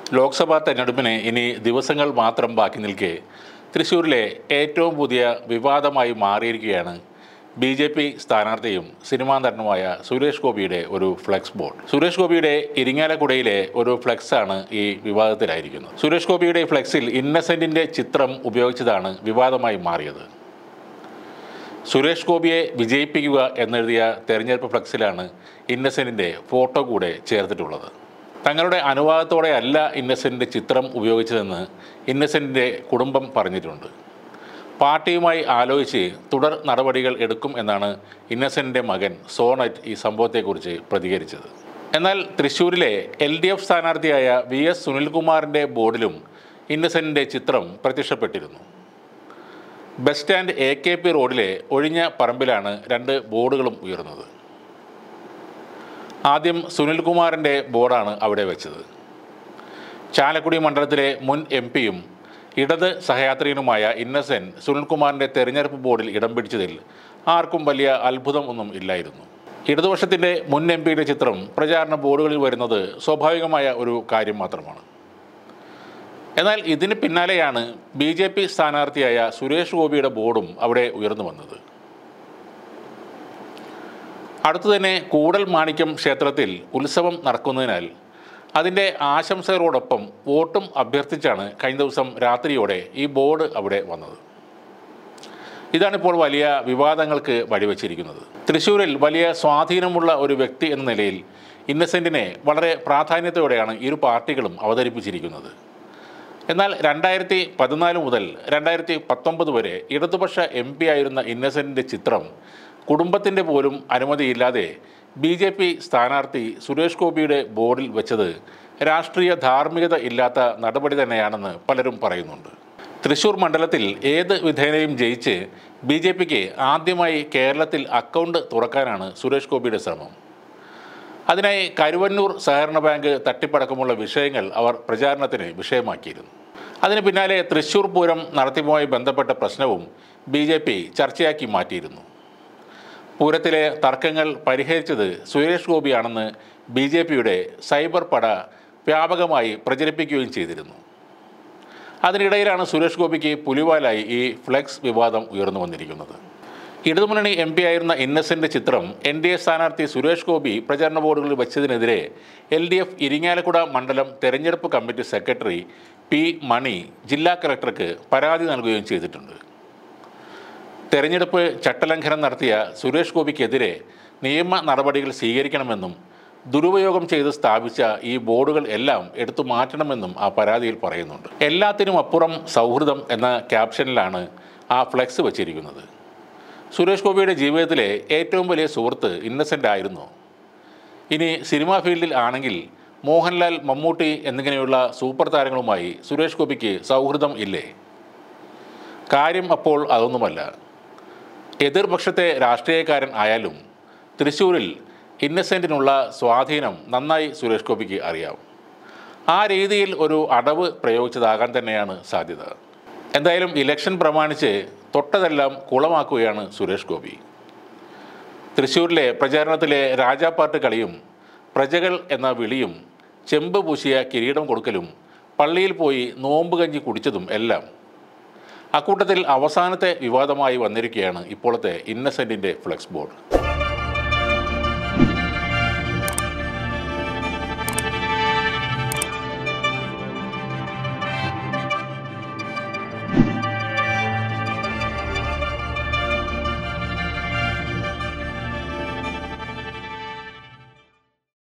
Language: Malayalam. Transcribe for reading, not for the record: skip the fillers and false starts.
ലോക്സഭാ തെരഞ്ഞെടുപ്പിന് ഇനി ദിവസങ്ങൾ മാത്രം ബാക്കി നിൽക്കെ തൃശ്ശൂരിലെ ഏറ്റവും പുതിയ വിവാദമായി മാറിയിരിക്കുകയാണ് BJP സ്ഥാനാർത്ഥിയും സിനിമാ നടനുമായ സുരേഷ് ഗോപിയുടെ ഒരു ഫ്ലെക്സ് ബോർഡ്. സുരേഷ് ഗോപിയുടെ ഇരിങ്ങാലക്കുടയിലെ ഒരു ഫ്ലെക്സാണ് ഈ വിവാദത്തിലായിരിക്കുന്നത്. സുരേഷ് ഗോപിയുടെ ഫ്ലെക്സിൽ ഇന്നസെൻറ്റിൻ്റെ ചിത്രം ഉപയോഗിച്ചതാണ് വിവാദമായി മാറിയത്. സുരേഷ് ഗോപിയെ വിജയിപ്പിക്കുക എന്നെഴുതിയ തെരഞ്ഞെടുപ്പ് ഫ്ലെക്സിലാണ് ഇന്നസെൻറ്റിൻ്റെ ഫോട്ടോ കൂടെ ചേർത്തിട്ടുള്ളത്. തങ്ങളുടെ അനുവാദത്തോടെ അല്ല ഇന്നസെൻറ്റിൻ്റെ ചിത്രം ഉപയോഗിച്ചതെന്ന് ഇന്നസെൻറ്റിൻ്റെ കുടുംബം പറഞ്ഞിട്ടുണ്ട്. പാർട്ടിയുമായി ആലോചിച്ച് തുടർ നടപടികൾ എടുക്കും എന്നാണ് ഇന്നസെൻറ്റിൻ്റെ മകൻ സോണറ്റ് ഈ സംഭവത്തെക്കുറിച്ച് പ്രതികരിച്ചത്. എന്നാൽ തൃശ്ശൂരിലെ LDF സ്ഥാനാർത്ഥിയായ VS സുനിൽകുമാറിൻ്റെ ബോർഡിലും ഇന്നസെൻറ്റിൻ്റെ ചിത്രം പ്രത്യക്ഷപ്പെട്ടിരുന്നു. ബസ് സ്റ്റാൻഡ് AKP റോഡിലെ ഒഴിഞ്ഞ പറമ്പിലാണ് രണ്ട് ബോർഡുകളും ഉയർന്നത്. ആദ്യം സുനിൽകുമാറിൻ്റെ ബോർഡാണ് അവിടെ വെച്ചത്. ചാലക്കുടി മണ്ഡലത്തിലെ മുൻ MP-യും ഇടത് സഹയാത്രികനുമായ ഇന്നസെൻറ്റ് സുനിൽകുമാറിൻ്റെ തെരഞ്ഞെടുപ്പ് ബോർഡിൽ ഇടം പിടിച്ചതിൽ ആർക്കും വലിയ അത്ഭുതം ഒന്നും ഇല്ലായിരുന്നു. ഇടതുപക്ഷത്തിൻ്റെ മുൻ MP-യുടെ ചിത്രം പ്രചാരണ ബോർഡുകളിൽ വരുന്നത് സ്വാഭാവികമായ ഒരു കാര്യം മാത്രമാണ്. എന്നാൽ ഇതിന് പിന്നാലെയാണ് BJP സ്ഥാനാർത്ഥിയായ സുരേഷ് ഗോപിയുടെ ബോർഡും അവിടെ ഉയർന്നു വന്നത്. അടുത്തു തന്നെ കൂടൽ മാണിക്യം ക്ഷേത്രത്തിൽ ഉത്സവം നടക്കുന്നതിനാൽ അതിൻ്റെ ആശംസകളോടൊപ്പം വോട്ടും അഭ്യർത്ഥിച്ചാണ് കഴിഞ്ഞ ദിവസം രാത്രിയോടെ ഈ ബോർഡ് അവിടെ വന്നത്. ഇതാണിപ്പോൾ വലിയ വിവാദങ്ങൾക്ക് വഴിവെച്ചിരിക്കുന്നത്. തൃശ്ശൂരിൽ വലിയ സ്വാധീനമുള്ള ഒരു വ്യക്തി എന്ന നിലയിൽ ഇന്നസെൻറ്റിനെ വളരെ പ്രാധാന്യത്തോടെയാണ് ഇരു പാർട്ടികളും അവതരിപ്പിച്ചിരിക്കുന്നത്. എന്നാൽ 2014 മുതൽ 2019 വരെ ഇടതുപക്ഷ MP ആയിരുന്ന ഇന്നസെൻറ്റിൻ്റെ ചിത്രം കുടുംബത്തിൻ്റെ പോലും അനുമതിയില്ലാതെ BJP സ്ഥാനാർത്ഥി സുരേഷ് ഗോപിയുടെ ബോർഡിൽ വെച്ചത് രാഷ്ട്രീയ ധാർമ്മികത ഇല്ലാത്ത നടപടി തന്നെയാണെന്ന് പലരും പറയുന്നുണ്ട്. തൃശ്ശൂർ മണ്ഡലത്തിൽ ഏത് വിധേനയും ജയിച്ച് BJPക്ക് ആദ്യമായി കേരളത്തിൽ അക്കൗണ്ട് തുറക്കാനാണ് സുരേഷ് ഗോപിയുടെ ശ്രമം. അതിനായി കരുവന്നൂർ സഹകരണ ബാങ്ക് തട്ടിപ്പടക്കമുള്ള വിഷയങ്ങൾ അവർ പ്രചാരണത്തിന് വിഷയമാക്കിയിരുന്നു. അതിന് പിന്നാലെ തൃശ്ശൂർ പൂരം നടത്തിപ്പുമായി ബന്ധപ്പെട്ട പ്രശ്നവും BJP ചർച്ചയാക്കി മാറ്റിയിരുന്നു. പൂരത്തിലെ തർക്കങ്ങൾ പരിഹരിച്ചത് സുരേഷ് ഗോപിയാണെന്ന് BJPയുടെ സൈബർ പട വ്യാപകമായി പ്രചരിപ്പിക്കുകയും ചെയ്തിരുന്നു. അതിനിടയിലാണ് സുരേഷ് ഗോപിക്ക് പുലിവാലായി ഈ ഫ്ലെക്സ് വിവാദം ഉയർന്നു വന്നിരിക്കുന്നത്. ഇടതുമുന്നണി MP ആയിരുന്ന ഇന്നസെൻറ്റ് ചിത്രം NDA സ്ഥാനാർത്ഥി സുരേഷ് ഗോപി പ്രചാരണ ബോർഡുകളിൽ വെച്ചതിനെതിരെ LDF ഇരിങ്ങാലക്കുട മണ്ഡലം തെരഞ്ഞെടുപ്പ് കമ്മിറ്റി സെക്രട്ടറി P. മണി ജില്ലാ കളക്ടർക്ക് പരാതി നൽകുകയും ചെയ്തിട്ടുണ്ട്. തെരഞ്ഞെടുപ്പ് ചട്ടലംഘനം നടത്തിയ സുരേഷ് ഗോപിക്കെതിരെ നിയമ നടപടികൾ സ്വീകരിക്കണമെന്നും ദുരുപയോഗം ചെയ്ത് സ്ഥാപിച്ച ഈ ബോർഡുകൾ എല്ലാം എടുത്തു മാറ്റണമെന്നും ആ പരാതിയിൽ പറയുന്നുണ്ട്. എല്ലാത്തിനും അപ്പുറം സൗഹൃദം എന്ന ക്യാപ്ഷനിലാണ് ആ ഫ്ലെക്സ് വച്ചിരിക്കുന്നത്. സുരേഷ് ഗോപിയുടെ ജീവിതത്തിലെ ഏറ്റവും വലിയ സുഹൃത്ത് ഇന്നസെൻ്റ് ആയിരുന്നു. ഇനി സിനിമാ ഫീൽഡിൽ ആണെങ്കിൽ മോഹൻലാൽ, മമ്മൂട്ടി എന്നിങ്ങനെയുള്ള സൂപ്പർ താരങ്ങളുമായി സുരേഷ് ഗോപിക്ക് സൗഹൃദം ഇല്ലേ? കാര്യം അപ്പോൾ അതൊന്നുമല്ല. എതിർപക്ഷത്തെ രാഷ്ട്രീയക്കാരൻ ആയാലും തൃശ്ശൂരിൽ ഇന്നസെൻറ്റിനുള്ള സ്വാധീനം നന്നായി സുരേഷ് ഗോപിക്ക് അറിയാം. ആ രീതിയിൽ ഒരു അടവ് പ്രയോഗിച്ചതാകാൻ തന്നെയാണ് സാധ്യത. എന്തായാലും ഇലക്ഷൻ പ്രമാണിച്ച് തൊട്ടതെല്ലാം കുളമാക്കുകയാണ് സുരേഷ് ഗോപി. തൃശ്ശൂരിലെ പ്രചാരണത്തിലെ രാജാപ്പാട്ട് കളിയും പ്രജകൾ എന്ന വിളിയും ചെമ്പ് പൂശിയ കിരീടം കൊടുക്കലും പള്ളിയിൽ പോയി നോമ്പ് കഞ്ഞി കുടിച്ചതും എല്ലാം. അക്കൂട്ടത്തിൽ അവസാനത്തെ വിവാദമായി വന്നിരിക്കുകയാണ് ഇപ്പോഴത്തെ ഇന്നസെൻറ്റിൻ്റെ ഫ്ലെക്സ് ബോർഡ്.